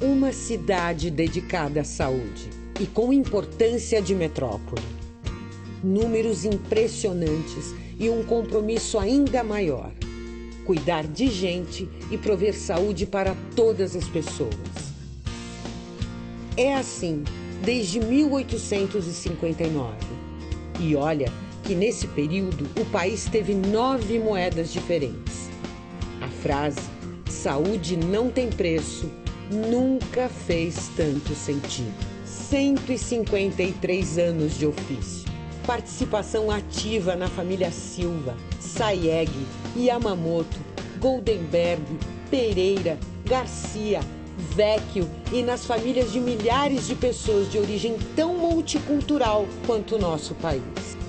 Uma cidade dedicada à saúde e com importância de metrópole. Números impressionantes e um compromisso ainda maior. Cuidar de gente e prover saúde para todas as pessoas. É assim desde 1859. E olha que nesse período o país teve 9 moedas diferentes. A frase "saúde não tem preço" nunca fez tanto sentido. 153 anos de ofício. Participação ativa na família Silva, Sayeg, Yamamoto, Goldenberg, Pereira, Garcia, Vecchio e nas famílias de milhares de pessoas de origem tão multicultural quanto o nosso país.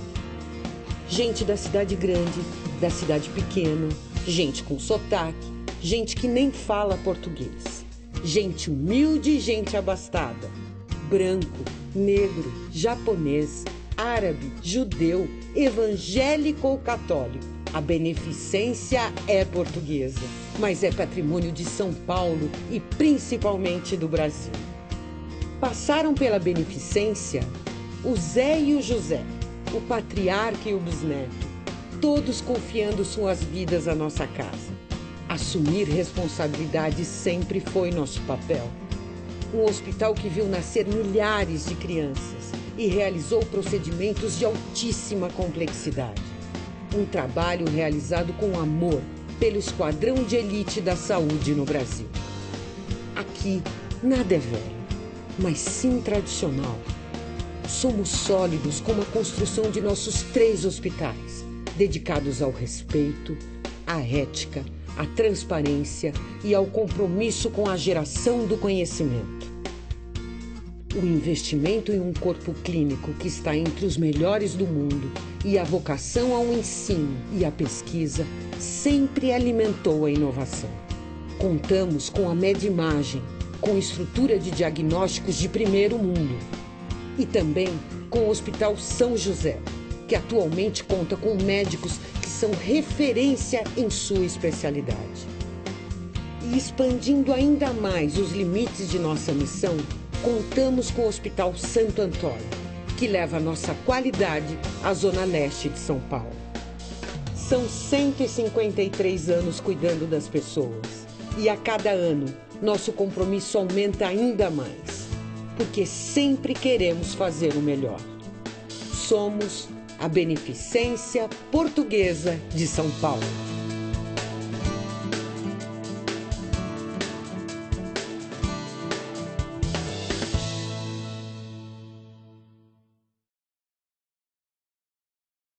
Gente da cidade grande, da cidade pequena, gente com sotaque, gente que nem fala português, gente humilde e gente abastada, branco, negro, japonês, árabe, judeu, evangélico ou católico. A beneficência é portuguesa, mas é patrimônio de São Paulo e principalmente do Brasil. Passaram pela beneficência o Zé e o José, o patriarca e o bisneto, todos confiando suas vidas à nossa casa. Assumir responsabilidade sempre foi nosso papel. Um hospital que viu nascer milhares de crianças e realizou procedimentos de altíssima complexidade. Um trabalho realizado com amor pelo esquadrão de elite da saúde no Brasil. Aqui, nada é velho, mas sim tradicional. Somos sólidos como a construção de nossos 3 hospitais, dedicados ao respeito, à ética, à transparência e ao compromisso com a geração do conhecimento. O investimento em um corpo clínico que está entre os melhores do mundo e a vocação ao ensino e à pesquisa sempre alimentou a inovação. Contamos com a MedImagem, com estrutura de diagnósticos de primeiro mundo. E também com o Hospital São José, que atualmente conta com médicos que são referência em sua especialidade. E expandindo ainda mais os limites de nossa missão, contamos com o Hospital Santo Antônio, que leva a nossa qualidade à Zona Leste de São Paulo. São 153 anos cuidando das pessoas. E a cada ano, nosso compromisso aumenta ainda mais. Porque sempre queremos fazer o melhor. Somos a Beneficência Portuguesa de São Paulo.